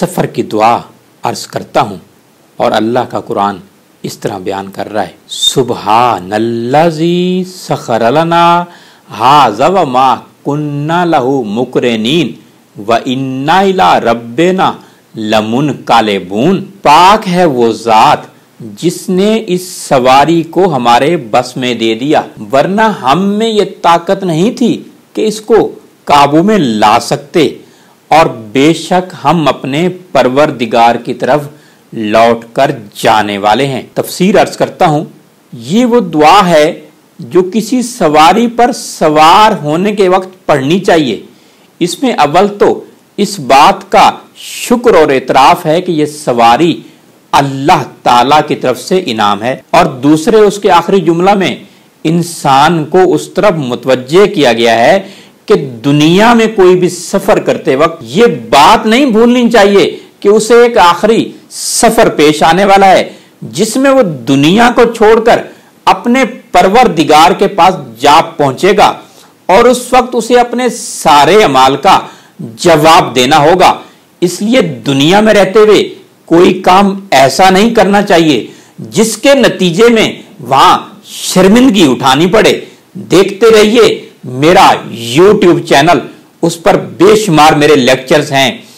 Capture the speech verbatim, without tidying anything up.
सफ़र की दुआ अर्ज करता हूँ और अल्लाह का कुरान इस तरह बयान कर रहा है, सुब्हानल्लज़ी सख़र लना हाज़ा व मा कुन्ना लहू मुक़रिनीन व इन्ना इला रब्बिना लमुनक़लिबून। पाक है वो ज़ात जिसने इस सवारी को हमारे बस में दे दिया, वरना हम में ये ताकत नहीं थी कि इसको काबू में ला सकते, और बेशक हम अपने परवरदिगार की तरफ लौट कर जाने वाले हैं। तफसीर अर्ज करता हूँ, ये वो दुआ है जो किसी सवारी पर सवार होने के वक्त पढ़नी चाहिए। इसमें अव्वल तो इस बात का शुक्र और एतराफ है कि यह सवारी अल्लाह ताला की तरफ से इनाम है, और दूसरे उसके आखिरी जुमला में इंसान को उस तरफ मुतवज्जे किया गया है कि दुनिया में कोई भी सफर करते वक्त ये बात नहीं भूलनी चाहिए कि उसे एक आखिरी सफर पेश आने वाला है जिसमें वो दुनिया को छोड़कर अपने परवरदिगार के पास जा पहुंचेगा, और उस वक्त उसे अपने सारे अमाल का जवाब देना होगा। इसलिए दुनिया में रहते हुए कोई काम ऐसा नहीं करना चाहिए जिसके नतीजे में वहां शर्मिंदगी उठानी पड़े। देखते रहिए मेरा यूट्यूब चैनल, उस पर बेशुमार मेरे लेक्चर्स हैं।